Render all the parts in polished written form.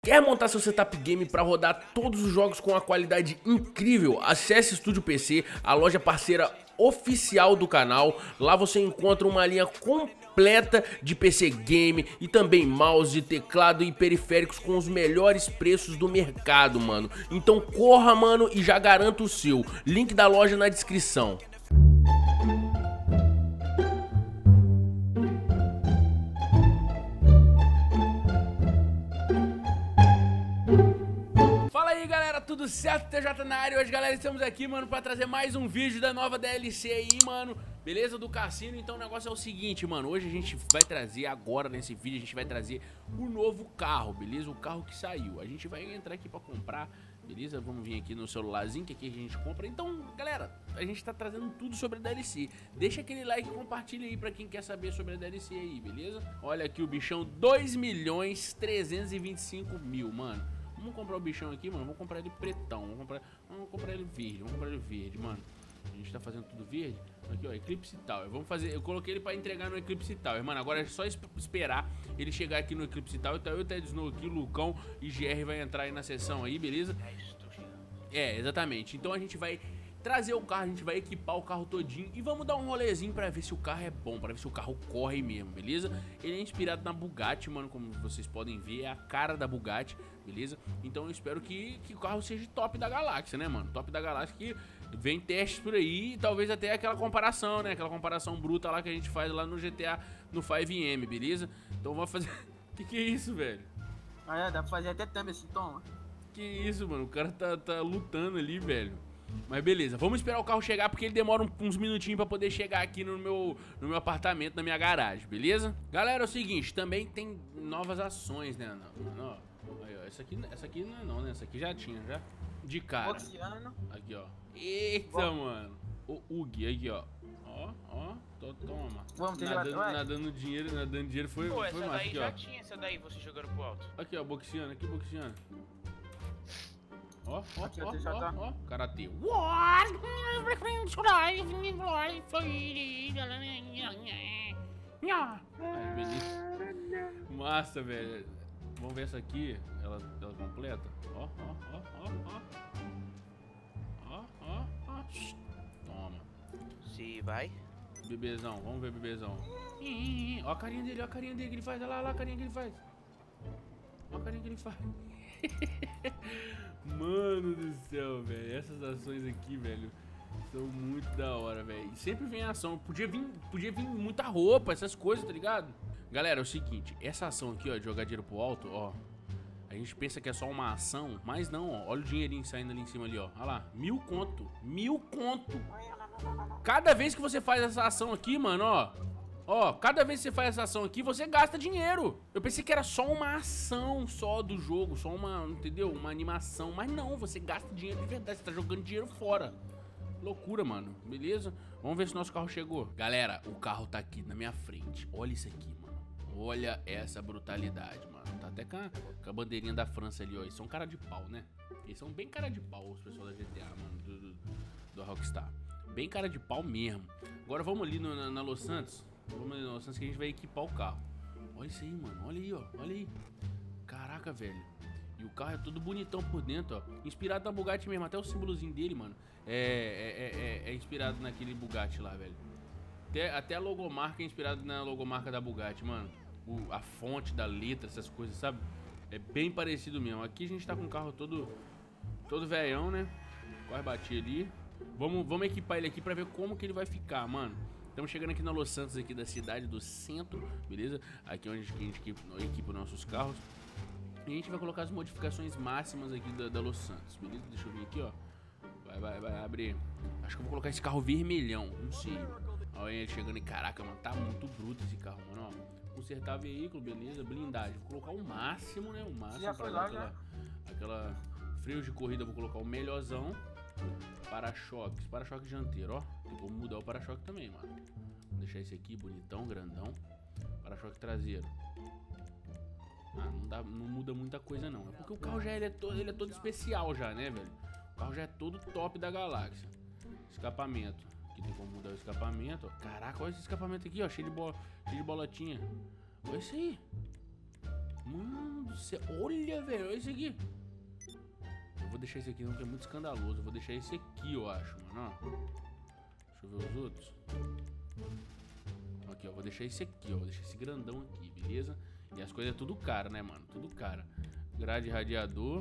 Quer montar seu setup game para rodar todos os jogos com uma qualidade incrível? Acesse Estúdio PC, a loja parceira oficial do canal. Lá você encontra uma linha completa de PC game e também mouse, teclado e periféricos com os melhores preços do mercado, mano. Então corra, mano, e já garanta o seu. Link da loja na descrição. Tudo certo, TJ na área. Hoje, galera, estamos aqui, mano, pra trazer mais um vídeo da nova DLC aí, mano. Beleza? Do cassino. Então o negócio é o seguinte, mano. Hoje a gente vai trazer, agora nesse vídeo, a gente vai trazer o novo carro, beleza? O carro que saiu. A gente vai entrar aqui pra comprar, beleza? Vamos vir aqui no celularzinho, que aqui a gente compra. Então, galera, a gente tá trazendo tudo sobre a DLC. Deixa aquele like e compartilha aí pra quem quer saber sobre a DLC aí, beleza? Olha aqui o bichão, 2.325.000, mano. Vamos comprar o bichão aqui, mano. Vamos comprar ele pretão. Vamos comprar ele verde. Vamos comprar ele verde, mano. A gente tá fazendo tudo verde. Aqui, ó, Eclipse Tower. Vamos fazer. Eu coloquei ele pra entregar no Eclipse Tower, mano. Agora é só esperar ele chegar aqui no Eclipse Tower. Então eu, Ted Snow aqui, Lucão e GR vai entrar aí na sessão aí, beleza? É, exatamente. Então a gente vai trazer o carro, a gente vai equipar o carro todinho e vamos dar um rolezinho pra ver se o carro é bom, pra ver se o carro corre mesmo, beleza? Ele é inspirado na Bugatti, mano, como vocês podem ver, é a cara da Bugatti, beleza? Então eu espero que o carro seja top da galáxia, né, mano? Top da galáxia, que vem testes por aí e talvez até aquela comparação, né? Aquela comparação bruta lá que a gente faz lá no GTA, no 5M, beleza? Então vamos fazer... Que é isso, velho? Ah, é, dá pra fazer até thumb assim, toma. Que isso, mano? O cara tá lutando ali, velho. Mas beleza, vamos esperar o carro chegar porque ele demora uns minutinhos pra poder chegar aqui no meu apartamento, na minha garagem, beleza? Galera, é o seguinte, também tem novas ações, né? Não, aí, ó, essa aqui não, né? Essa aqui já tinha, já. De cara. Boxiano. Aqui, ó. Eita, mano. O UG, aqui, ó. Ó, toma. Vamos ter nadando dinheiro foi Pô, foi essa massa, daí aqui, já ó. tinha, essa daí você jogando pro alto. Aqui, ó, boxiano, aqui, boxiano. Ó, Aqui, ó, TJ. karatê. Ai, beleza. Massa, velho. Vamos ver essa aqui, ela completa. Ó. Toma. Se vai. Bebezão, vamos ver bebezão. Ó a carinha dele que ele faz. Olha lá a carinha que ele faz. Olha a carinha que ele faz. Mano do céu, velho. Essas ações aqui, velho, são muito da hora, velho. Sempre vem ação. Podia vir muita roupa, essas coisas, tá ligado? Galera, é o seguinte. Essa ação aqui, ó, de jogar dinheiro pro alto, ó. A gente pensa que é só uma ação, mas não, ó. Olha o dinheirinho saindo ali em cima ali, ó. Olha lá, 1000 conto. 1000 conto. Cada vez que você faz essa ação aqui, mano, ó. Ó, cada vez que você faz essa ação aqui, você gasta dinheiro. Eu pensei que era só uma ação só do jogo, só uma, entendeu? Uma animação. Mas não, você gasta dinheiro de verdade, você tá jogando dinheiro fora. Loucura, mano, beleza? Vamos ver se nosso carro chegou. Galera, o carro tá aqui na minha frente. Olha isso aqui, mano. Olha essa brutalidade, mano. Tá até com a bandeirinha da França ali, ó. Eles são cara de pau, né? Eles são bem cara de pau, os pessoal da GTA, mano, do Rockstar. Bem cara de pau mesmo. Agora vamos ali na Los Santos. Vamos ali na Los Santos que a gente vai equipar o carro. Olha isso aí, mano. Olha aí, ó. Olha aí. Caraca, velho. E o carro é todo bonitão por dentro, ó. Inspirado na Bugatti mesmo. Até o símbolozinho dele, mano, é inspirado naquele Bugatti lá, velho. Até a logomarca é inspirada na logomarca da Bugatti, mano. A fonte da letra, essas coisas, sabe? É bem parecido mesmo. Aqui a gente tá com o carro todo velhão, né? Quase bati ali. Vamos equipar ele aqui pra ver como que ele vai ficar, mano. Estamos chegando aqui na Los Santos, aqui da cidade do centro, beleza? Aqui onde a gente equipa nossos carros. E a gente vai colocar as modificações máximas aqui da Los Santos, beleza? Deixa eu vir aqui, ó. Vai abrir. Acho que eu vou colocar esse carro vermelhão, não sei. Olha ele chegando e caraca, mano, tá muito bruto esse carro, mano, ó. Consertar veículo, beleza? Blindagem. Vou colocar o máximo, né? O máximo. Já foi lá, aquela freio de corrida, eu vou colocar o melhorzão. Para-choque dianteiro, ó. Vou mudar o para-choque também, mano. Vou deixar esse aqui bonitão, grandão. Para-choque traseiro. Não muda muita coisa não. É porque o carro já ele é todo especial já, né, velho? O carro já é todo top da galáxia. Escapamento. Aqui tem como mudar o escapamento, ó. Caraca, olha esse escapamento aqui, ó. Cheio de bolotinha. Olha isso aí. Mano do céu. Olha, velho. Olha esse aqui. Eu vou deixar esse aqui não, que é muito escandaloso. Eu vou deixar esse aqui, eu acho, mano. Ó. Deixa eu ver os outros. Aqui, ó. Vou deixar esse aqui, ó. Vou deixar esse grandão aqui, beleza? E as coisas é tudo cara, né, mano? Tudo cara. Grade radiador.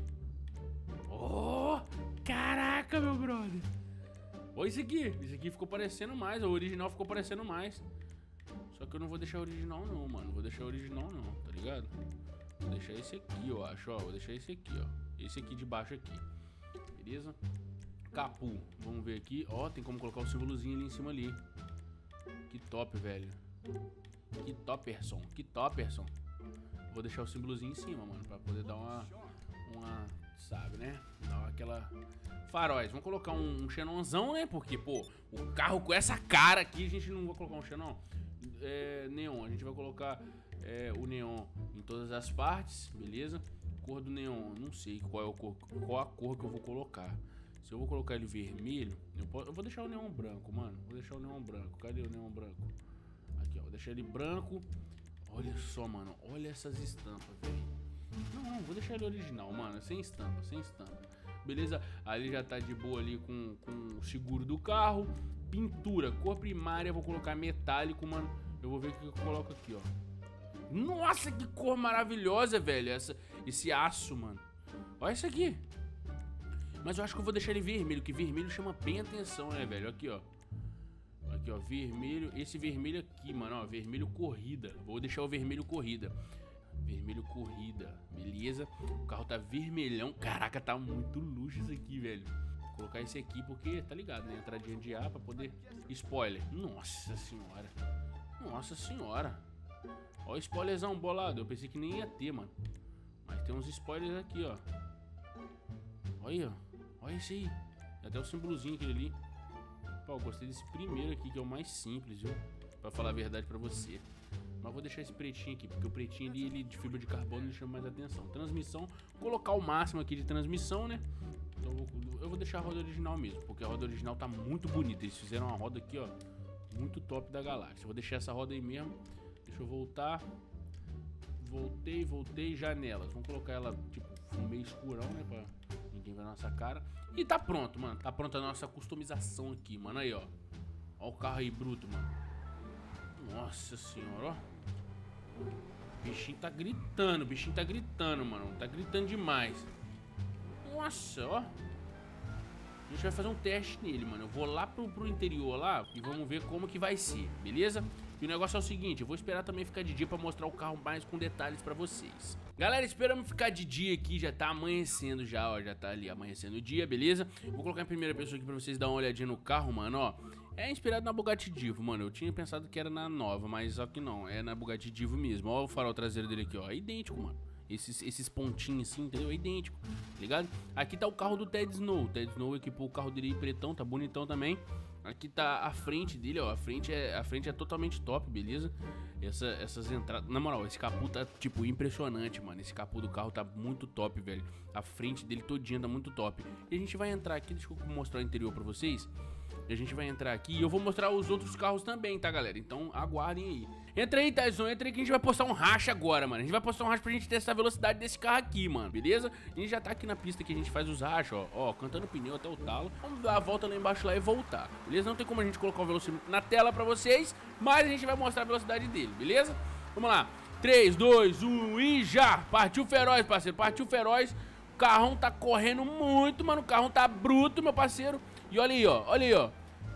Oh! Caraca, meu brother. Olha isso aqui. Esse aqui ficou parecendo mais. O original ficou parecendo mais. Só que eu não vou deixar o original não, mano. Não vou deixar o original não, tá ligado? Vou deixar esse aqui, eu acho, ó. Vou deixar esse aqui, ó. Esse aqui de baixo aqui. Beleza? Capu. Vamos ver aqui. Ó, tem como colocar o símbolozinho ali em cima ali. Que top, velho. Que topperson. Que topperson. Vou deixar o símbolozinho em cima, mano. Pra poder dar uma sabe, né? Dar aquela... Faróis. Vamos colocar um xenonzão, né? Porque, pô, o carro com essa cara aqui, a gente não vai colocar um xenon. Neon. A gente vai colocar o neon em todas as partes, beleza? Cor do neon, não sei qual a cor que eu vou colocar. Se eu vou colocar ele vermelho, eu vou deixar o neon branco, mano. Vou deixar o neon branco. Cadê o neon branco? Aqui, ó. Vou deixar ele branco. Olha só, mano. Olha essas estampas, velho. Não, vou deixar ele original, mano. Sem estampa, sem estampa. Beleza? Ali já tá de boa ali com o seguro do carro. Pintura, cor primária, vou colocar metálico, mano. Eu vou ver o que eu coloco aqui, ó. Nossa, que cor maravilhosa, velho. Esse aço, mano. Olha isso aqui. Mas eu acho que eu vou deixar ele vermelho, que vermelho chama bem atenção, né, velho? Aqui, ó. Aqui, ó, vermelho. Esse vermelho aqui, mano, ó, vermelho corrida. Vou deixar o vermelho corrida. Vermelho corrida, beleza? O carro tá vermelhão. Caraca, tá muito luxo isso aqui, velho. Vou colocar esse aqui porque, tá ligado, né? Entradinha de ar pra poder... Spoiler. Nossa senhora. Nossa senhora. Ó o spoilerzão bolado. Eu pensei que nem ia ter, mano. Mas tem uns spoilers aqui, ó. Olha, ó. Olha esse aí. Tem até o símbolozinho aquele ali. Pô, eu gostei desse primeiro aqui, que é o mais simples, viu? Pra falar a verdade pra você. Mas vou deixar esse pretinho aqui, porque o pretinho ali, ele de fibra de carbono, ele chama mais atenção. Transmissão, colocar o máximo aqui de transmissão, né? Então eu vou deixar a roda original mesmo, porque a roda original tá muito bonita. Eles fizeram uma roda aqui, ó, muito top da galáxia. Eu vou deixar essa roda aí mesmo. Deixa eu voltar. Voltei, janelas. Vamos colocar ela, tipo, meio escurão, né, pra ninguém ver a nossa cara. E tá pronto, mano. Tá pronta a nossa customização aqui, mano. Aí, ó. Ó o carro aí bruto, mano. Nossa senhora, ó. O bichinho tá gritando, mano. Tá gritando demais. Nossa, ó. A gente vai fazer um teste nele, mano. Eu vou lá pro interior lá e vamos ver como que vai ser, beleza? E o negócio é o seguinte, eu vou esperar também ficar de dia pra mostrar o carro mais com detalhes pra vocês. Galera, esperamos ficar de dia aqui, já tá amanhecendo já, ó. Já tá ali amanhecendo o dia, beleza? Vou colocar em primeira pessoa aqui pra vocês darem uma olhadinha no carro, mano, ó. É inspirado na Bugatti Divo, mano. Eu tinha pensado que era na nova, mas só que não. É na Bugatti Divo mesmo. Ó o farol traseiro dele aqui, ó. É idêntico, mano. Esses pontinhos assim, entendeu? É idêntico, tá ligado? Aqui tá o carro do Ted Snow. O Ted Snow equipou o carro dele aí pretão, tá bonitão também. Aqui tá a frente dele, ó. A frente é totalmente top, beleza? Essas entradas... Na moral, esse capô tá, tipo, impressionante, mano. Esse capô do carro tá muito top, velho. A frente dele todinha tá muito top. E a gente vai entrar aqui, deixa eu mostrar o interior pra vocês. E a gente vai entrar aqui e eu vou mostrar os outros carros também, tá, galera? Então aguardem aí. Entra aí, Tyson, entra aí que a gente vai postar um racha agora, mano. A gente vai postar um racha pra gente testar a velocidade desse carro aqui, mano, beleza? A gente já tá aqui na pista que a gente faz os rachas, ó, cantando pneu até o talo. Vamos dar a volta lá embaixo lá e voltar, beleza? Não tem como a gente colocar o velocímetro na tela pra vocês, mas a gente vai mostrar a velocidade dele, beleza? Vamos lá. 3, 2, 1 e já! Partiu feroz, parceiro, partiu feroz. O carrão tá correndo muito, mano. O carrão tá bruto, meu parceiro. E olha aí, ó, olha aí, ó.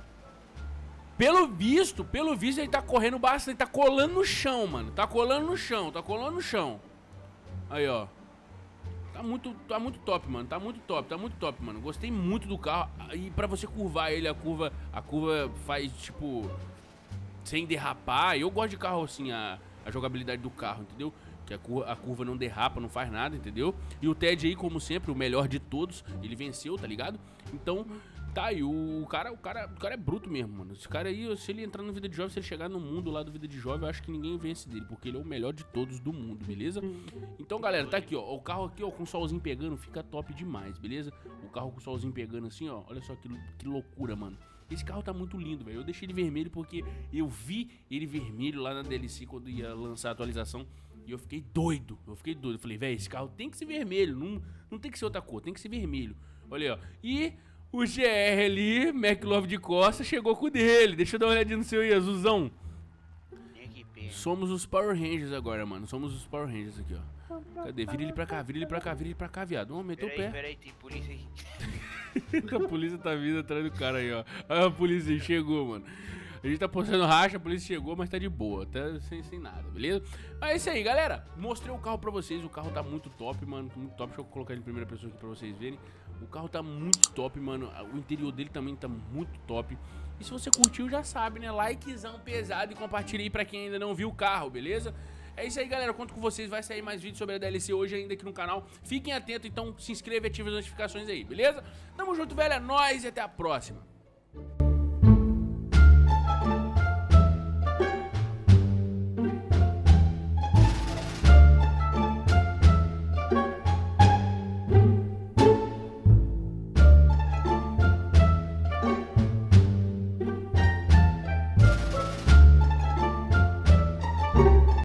Pelo visto, ele tá correndo bastante, ele tá colando no chão, mano. Tá colando no chão. Aí, ó. Tá muito top, mano. Tá muito top, mano. Gostei muito do carro. E pra você curvar ele, a curva faz, tipo, sem derrapar. Eu gosto de carro assim, a jogabilidade do carro, entendeu? Que a curva não derrapa, não faz nada, entendeu? E o Ted aí, como sempre, o melhor de todos, ele venceu, tá ligado? Então... Tá, e o cara é bruto mesmo, mano. Esse cara aí, se ele entrar no Vida de Jovem, se ele chegar no mundo lá do Vida de Jovem, eu acho que ninguém vence dele, porque ele é o melhor de todos do mundo, beleza? Então, galera, tá aqui, ó. O carro aqui, ó, com o solzinho pegando, fica top demais, beleza? O carro com o solzinho pegando assim, ó. Olha só que loucura, mano. Esse carro tá muito lindo, velho. Eu deixei ele vermelho porque eu vi ele vermelho lá na DLC quando ia lançar a atualização. E eu fiquei doido. Eu falei, velho, esse carro tem que ser vermelho. Não tem que ser outra cor, tem que ser vermelho. Olha aí, ó. E o GR ali, McLove de Costa, chegou com o dele. Deixa eu dar uma olhadinha no seu aí, azulzão. Somos os Power Rangers agora, mano. Somos os Power Rangers aqui, ó. Cadê? Vira ele pra cá, viado. Vamos meter o pé. Peraí, tem polícia aí. A polícia tá vindo atrás do cara aí, ó. A polícia chegou, mano. A gente tá postando racha, a polícia chegou, mas tá de boa, tá sem nada, beleza? Mas é isso aí, galera. Mostrei o carro pra vocês, o carro tá muito top, mano, muito top. Deixa eu colocar ele em primeira pessoa aqui pra vocês verem. O carro tá muito top, mano, o interior dele também tá muito top. E se você curtiu, já sabe, né? Likezão pesado e compartilha aí pra quem ainda não viu o carro, beleza? É isso aí, galera, eu conto com vocês, vai sair mais vídeos sobre a DLC hoje ainda aqui no canal. Fiquem atentos, então se inscreva e ative as notificações aí, beleza? Tamo junto, velho, é nóis e até a próxima.